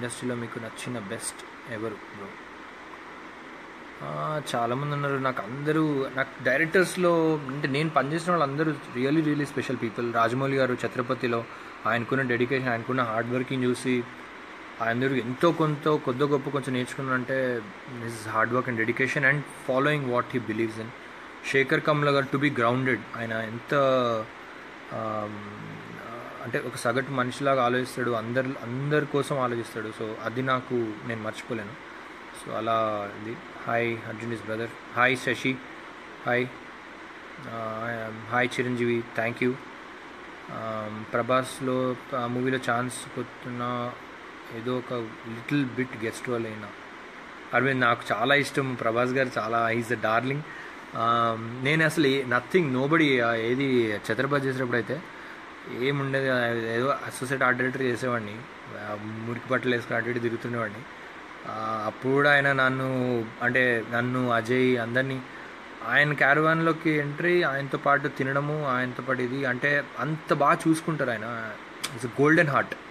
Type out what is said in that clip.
ఇండస్ట్రీలో మీకు నచ్చిన బెస్ట్ ఎవరు బ్రో? చాలామంది ఉన్నారు. నాకు డైరెక్టర్స్లో అంటే నేను పనిచేసిన వాళ్ళు అందరూ రియలీ స్పెషల్ పీపుల్. రాజమౌళి గారు ఛత్రపతిలో ఆయనకున్న డెడికేషన్, ఆయనకున్న హార్డ్ వర్కింగ్ చూసి అందరూ ఎంతో కొద్ది గొప్ప కొంచెం నేర్చుకున్నారంటే his hard work and dedication and following what he believes in. Sekhar Kammula గారు టు బీ గ్రౌండెడ్. ఆయన ఎంత అంటే ఒక సగటు మనిషిలాగా ఆలోచిస్తాడు, అందరి కోసం ఆలోచిస్తాడు. సో అది నేను మర్చిపోలేను. సో అలా ఇది. Hi Arjun is brother. Hi Shashi. Hi Chiranjeevi, thank you. ప్రభాస్లో ఆ మూవీలో ఛాన్స్ కొట్టున్న ఏదో ఒక లిటిల్ బిట్ గెస్ట్ వల్ల అయినా అరవింద్ నాకు చాలా ఇష్టం. ప్రభాస్ గారు చాలా ఈజ్ ద డార్లింగ్. నేను అసలు నోబడి ఏది ఛత్రపతి చేసేటప్పుడు అయితే ఏముండేది, ఏదో అసోసియేట్ ఆర్ట్ డైరెక్టర్ చేసేవాడిని, మురికి బట్టలు వేసుకుని అటు ఇటు తిరుగుతుండేవాడిని. అప్పుడు కూడా ఆయన నన్ను అజయ్ అందరినీ ఆయన క్యారవాన్లోకి ఎంట్రీ, ఆయనతో పాటు తినడము, ఆయనతో పాటు ఇది అంటే అంత బాగా చూసుకుంటారు ఆయన. It's golden heart.